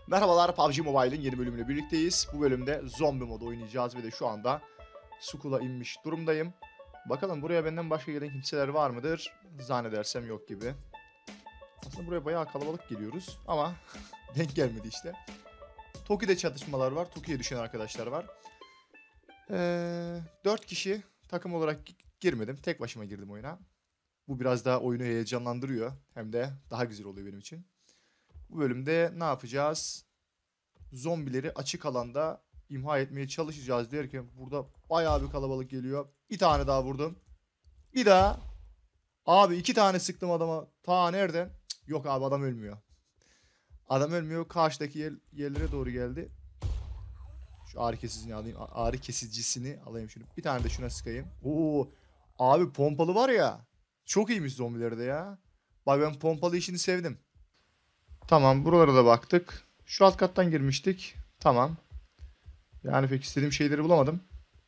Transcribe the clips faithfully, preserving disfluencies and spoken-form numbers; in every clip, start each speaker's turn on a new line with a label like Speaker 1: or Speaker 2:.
Speaker 1: Merhabalar, P U B G Mobile'in yeni bölümüyle birlikteyiz. Bu bölümde zombi modu oynayacağız ve de şu anda Skull'a inmiş durumdayım. Bakalım buraya benden başka gelen kimseler var mıdır? Zannedersem yok gibi. Aslında buraya bayağı kalabalık geliyoruz ama denk gelmedi işte. Toki'de çatışmalar var, Toki'ye düşen arkadaşlar var. Ee, dört kişi takım olarak girmedim, tek başıma girdim oyuna. Bu biraz daha oyunu heyecanlandırıyor, hem de daha güzel oluyor benim için. Bu bölümde ne yapacağız? Zombileri açık alanda imha etmeye çalışacağız derken burada bayağı bir kalabalık geliyor. Bir tane daha vurdum. Bir daha. Abi iki tane sıktım adama. Ta nereden? Cık, yok abi adam ölmüyor. Adam ölmüyor. Karşıdaki yer, yerlere doğru geldi. Şu ağrı kesicini alayım. Ağrı kesicisini alayım şunu. Bir tane de şuna sıkayım. Oo. Abi pompalı var ya. Çok iyiymiş zombilerde ya. Bak ben pompalı işini sevdim. Tamam, buralara da baktık. Şu alt kattan girmiştik. Tamam. Yani pek istediğim şeyleri bulamadım.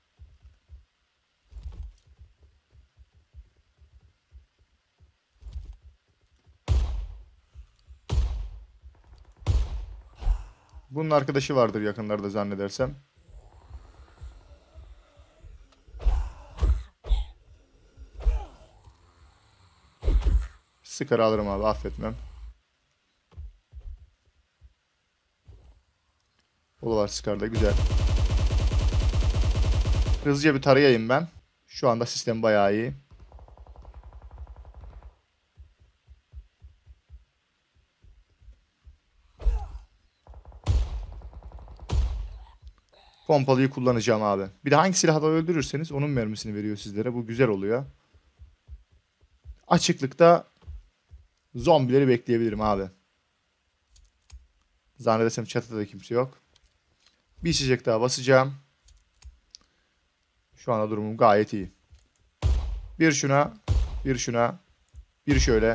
Speaker 1: Bunun arkadaşı vardır yakınlarda zannedersem. Sıkar alırım abi, affetmem. O var Scar'da, güzel. Hızlıca bir tarayayım ben. Şu anda sistem bayağı iyi. Pompalıyı kullanacağım abi. Bir de hangi silahla öldürürseniz onun mermisini veriyor sizlere. Bu güzel oluyor. Açıklıkta zombileri bekleyebilirim abi. Zannedersem çatıda da kimse yok. Bir içecek daha basacağım. Şu anda durumum gayet iyi. Bir şuna, bir şuna, bir şöyle.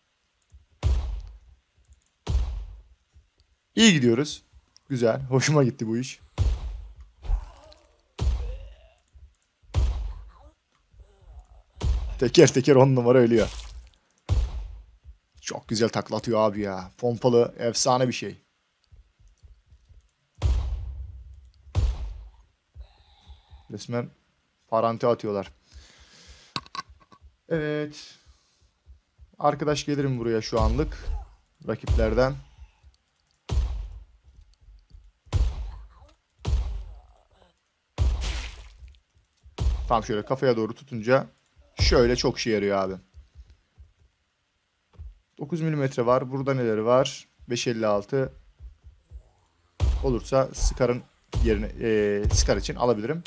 Speaker 1: İyi gidiyoruz. Güzel. Hoşuma gitti bu iş. Teker teker on numara ölüyor. Çok güzel takla atıyor abi ya. Pompalı efsane bir şey. Resmen parante atıyorlar. Evet. Arkadaş gelirim buraya şu anlık. Rakiplerden. Tam şöyle kafaya doğru tutunca şöyle çok işe yarıyor abi. dokuz milimetre var. Burada neleri var? beş elli altı. Olursa Scar'ın yerine e, Scar için alabilirim.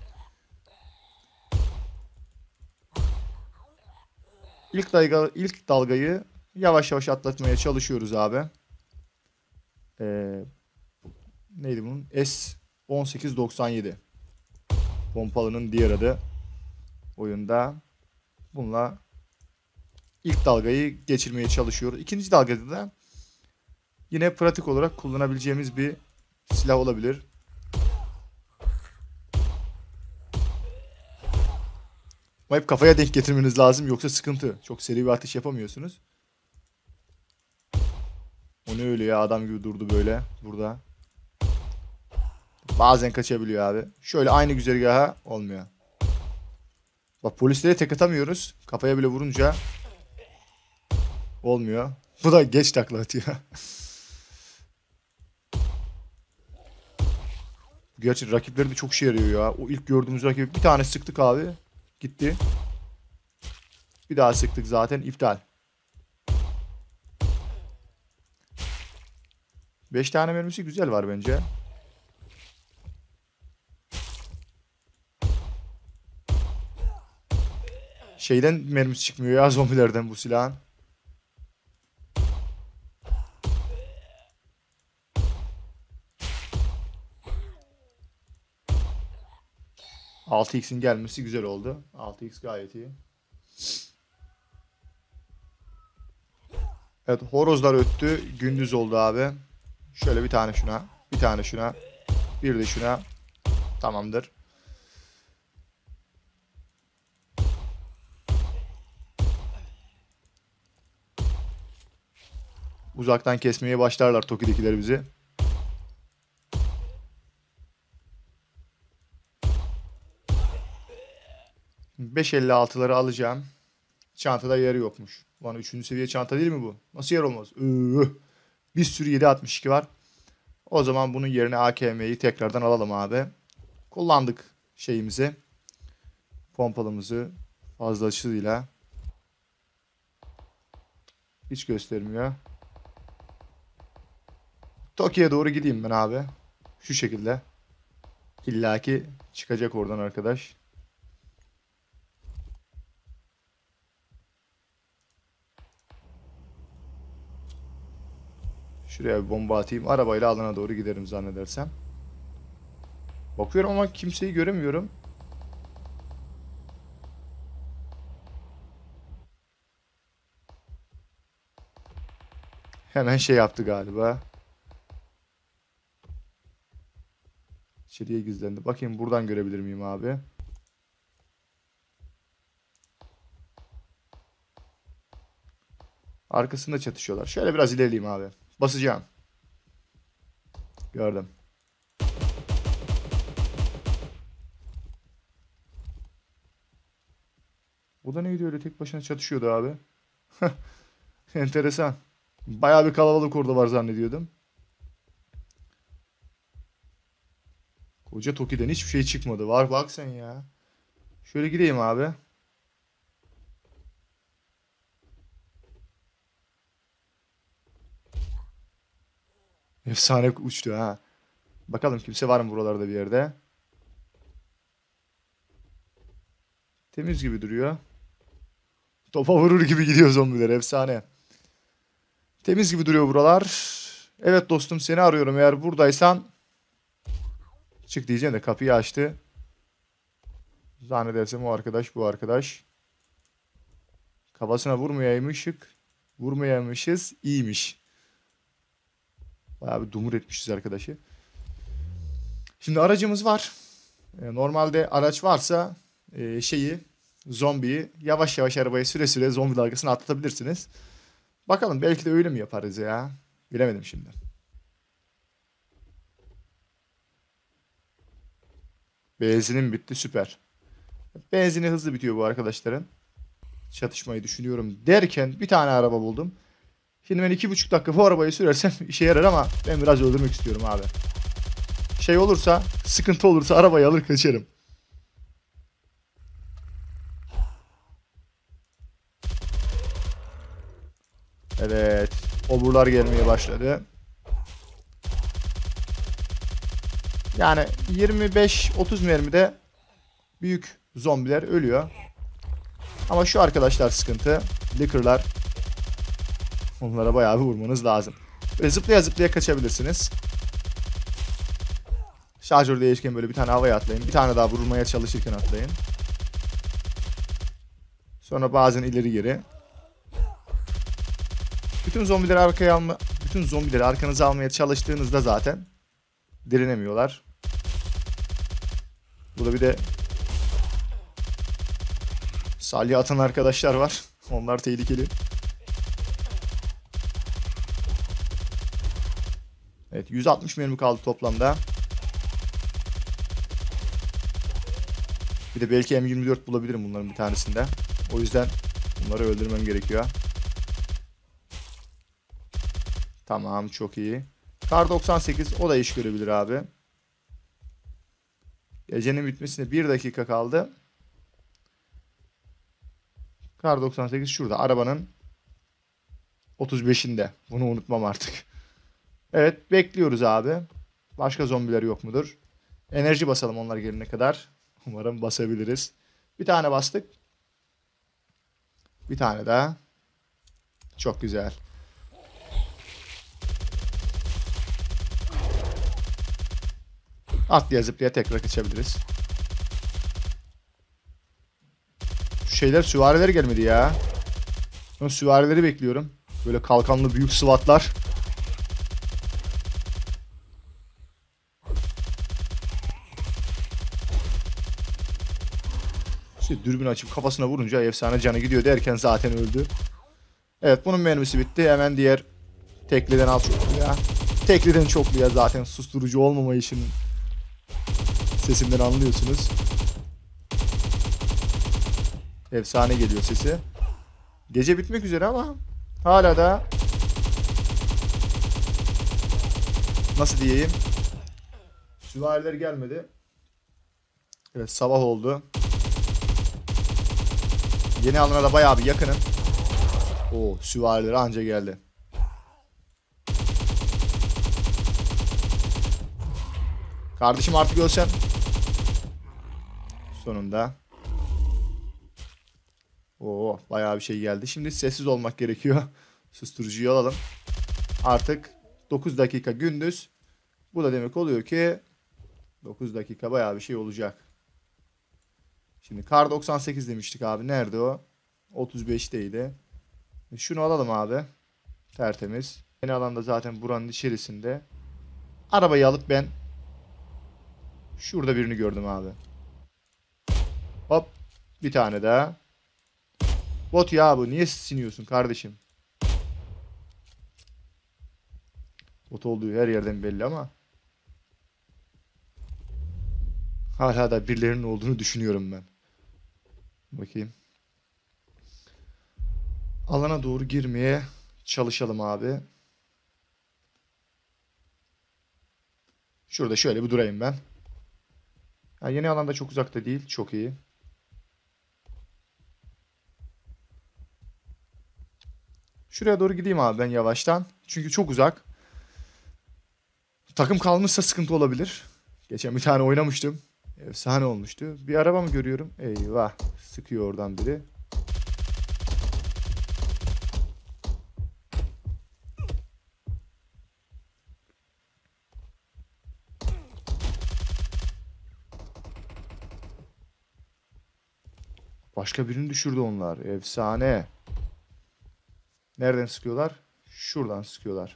Speaker 1: İlk dalga, ilk dalgayı yavaş yavaş atlatmaya çalışıyoruz abi. Ee, neydi bunun? S on sekiz doksan yedi. Pompalının diğer adı oyunda. Bununla ilk dalgayı geçirmeye çalışıyoruz. İkinci dalgada da yine pratik olarak kullanabileceğimiz bir silah olabilir. Ama hep kafaya denk getirmeniz lazım, yoksa sıkıntı. Çok seri bir atış yapamıyorsunuz. O ne öyle ya, adam gibi durdu böyle burada. Bazen kaçabiliyor abi. Şöyle aynı güzergaha olmuyor. Bak polislere tek atamıyoruz. Kafaya bile vurunca olmuyor. Bu da geç takla atıyor. Gerçi rakipleri de çok işe yarıyor ya. O ilk gördüğümüz rakip bir tane sıktık abi. Gitti. Bir daha sıktık zaten, iptal. beş tane mermisi güzel var bence. Şeyden mermisi çıkmıyor ya, zombilerden bu silahın. altı x'in gelmesi güzel oldu. altı x gayet iyi. Evet, horozlar öttü. Gündüz oldu abi. Şöyle bir tane şuna. Bir tane şuna. Bir de şuna. Tamamdır. Uzaktan kesmeye başlarlar Toki'dekiler bizi. beş elli altıları alacağım. Çantada yeri yokmuş. Lan üçüncü seviye çanta değil mi bu? Nasıl yer olmaz? Iıı. Bir sürü yedi altmış iki var. O zaman bunun yerine A K M'yi tekrardan alalım abi. Kullandık şeyimizi. Pompalımızı fazlasıyla. Hiç göstermiyor. Tokyo'ya doğru gideyim ben abi. Şu şekilde. İlla ki çıkacak oradan arkadaş. Şuraya bir bomba atayım. Arabayla alana doğru giderim zannedersem. Bakıyorum ama kimseyi göremiyorum. Hemen şey yaptı galiba. İçeriye gizlendi. Bakayım buradan görebilir miyim abi? Arkasında çatışıyorlar. Şöyle biraz ilerleyeyim abi. Basacağım. Gördüm. O da neydi öyle tek başına çatışıyordu abi. Enteresan. Bayağı bir kalabalık orada var zannediyordum. Koca Toki'den hiçbir şey çıkmadı. Var bak sen ya. Şöyle gideyim abi. Efsane uçtu ha. Bakalım kimse var mı buralarda bir yerde. Temiz gibi duruyor. Topa vurur gibi gidiyor zombiler. Efsane. Temiz gibi duruyor buralar. Evet dostum seni arıyorum eğer buradaysan. Çık diyeceğim de kapıyı açtı. Zannedersem o arkadaş bu arkadaş. Kafasına vurmayaymışık. Vurmayaymışız. İyiymiş. Bayağı bir dumur etmişiz arkadaşı. Şimdi aracımız var. Normalde araç varsa şeyi zombiyi yavaş yavaş arabayı süre süre zombi dalgasına atlatabilirsiniz. Bakalım belki de öyle mi yaparız ya. Bilemedim şimdi. Benzinim bitti süper. Benzini hızlı bitiyor bu arkadaşların. Çatışmayı düşünüyorum derken bir tane araba buldum. Şimdi ben iki buçuk dakika bu arabayı sürersem işe yarar ama ben biraz öldürmek istiyorum abi. Şey olursa, sıkıntı olursa arabayı alır kaçarım. Evet. Oburlar gelmeye başladı. Yani yirmi beş otuz mermide büyük zombiler ölüyor. Ama şu arkadaşlar sıkıntı. Licker'lar. Onlara bayağı bir vurmanız lazım. Böyle zıplaya zıplaya kaçabilirsiniz. Şarjör değişken böyle bir tane havaya atlayın. Bir tane daha vurmaya çalışırken atlayın. Sonra bazen ileri geri. Bütün zombileri arkaya alma, bütün zombileri arkanıza almaya çalıştığınızda zaten direnemiyorlar. Burada bir de salya atan arkadaşlar var. Onlar tehlikeli. Evet, yüz altmış mermi kaldı toplamda. Bir de belki M yirmi dört bulabilirim bunların bir tanesinde. O yüzden bunları öldürmem gerekiyor. Tamam, çok iyi. Kar doksan sekiz o da iş görebilir abi. Gecenin bitmesine bir dakika kaldı. Kar doksan sekiz şurada arabanın otuz beşinde. Bunu unutmam artık. Evet, bekliyoruz abi. Başka zombiler yok mudur? Enerji basalım onlar gelene kadar. Umarım basabiliriz. Bir tane bastık. Bir tane daha. Çok güzel. Atlaya zıplaya tekrar kaçabiliriz. Şu şeyler süvariler gelmedi ya. Ben süvarileri bekliyorum. Böyle kalkanlı büyük SWAT'lar. İşte dürbün açıp kafasına vurunca efsane canı gidiyor derken zaten öldü. Evet, bunun mermisi bitti. Hemen diğer tekliden al çoklu ya. Tekliden çoklu ya, zaten susturucu olmama işinin sesinden anlıyorsunuz. Efsane geliyor sesi. Gece bitmek üzere ama hala da nasıl diyeyim? Süvariler gelmedi. Evet, sabah oldu. Yeni alana da bayağı bir yakınım. Oo, süvariler anca geldi. Kardeşim artık ölsen. Sonunda. Oo, bayağı bir şey geldi. Şimdi sessiz olmak gerekiyor. Susturucuyu alalım. Artık dokuz dakika gündüz. Bu da demek oluyor ki dokuz dakika bayağı bir şey olacak. Şimdi kar doksan sekiz demiştik abi. Nerede o? otuz beşteydi. Şunu alalım abi. Tertemiz. Yeni alanda zaten buranın içerisinde. Arabayı alıp ben şurada birini gördüm abi. Hop. Bir tane daha. Bot ya bu. Niye siniyorsun kardeşim? Bot olduğu her yerden belli ama. Hala da birilerinin olduğunu düşünüyorum ben. Bakayım. Alana doğru girmeye çalışalım abi. Şurada şöyle bir durayım ben. Yani yeni alanda çok uzakta değil. Çok iyi. Şuraya doğru gideyim abi ben yavaştan. Çünkü çok uzak. Takım kalmışsa sıkıntı olabilir. Geçen bir tane oynamıştım. Efsane olmuştu. Bir araba mı görüyorum? Eyvah. Sıkıyor oradan biri. Başka birini düşürdü onlar. Efsane. Nereden sıkıyorlar? Şuradan sıkıyorlar.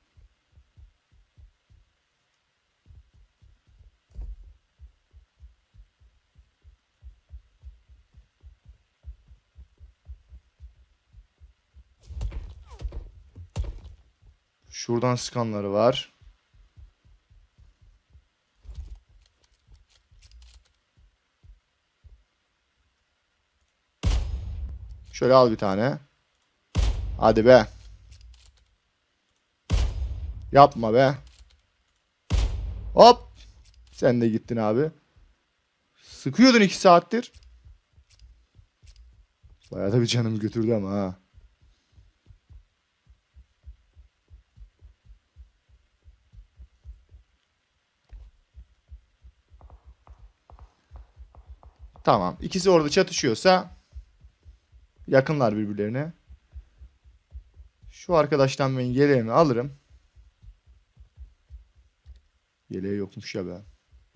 Speaker 1: Şuradan sıkanları var. Şöyle al bir tane. Hadi be. Yapma be. Hop. Sen de gittin abi. Sıkıyordun iki saattir. Bayağı da bir canımı götürdü ama ha. Tamam. İkisi orada çatışıyorsa yakınlar birbirlerine. Şu arkadaştan ben yeleğimi alırım. Yeleği yokmuş ya be.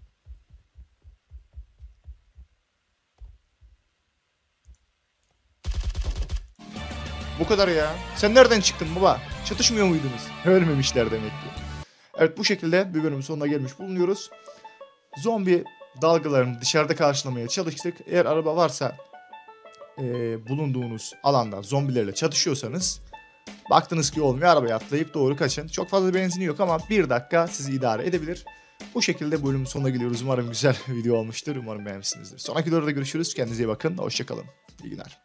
Speaker 1: Bu kadar ya. Sen nereden çıktın baba? Çatışmıyor muydunuz? Ölmemişler demek ki. Evet, bu şekilde bir bölümün sonuna gelmiş bulunuyoruz. Zombi dalgalarını dışarıda karşılamaya çalıştık. Eğer araba varsa e, bulunduğunuz alanda zombilerle çatışıyorsanız, baktınız ki olmuyor, arabaya atlayıp doğru kaçın. Çok fazla benzini yok ama bir dakika sizi idare edebilir. Bu şekilde bölümün sonuna geliyoruz. Umarım güzel bir video olmuştur. Umarım beğenmişsinizdir. Sonraki videoda görüşürüz. Kendinize iyi bakın. Hoşçakalın. İyi günler.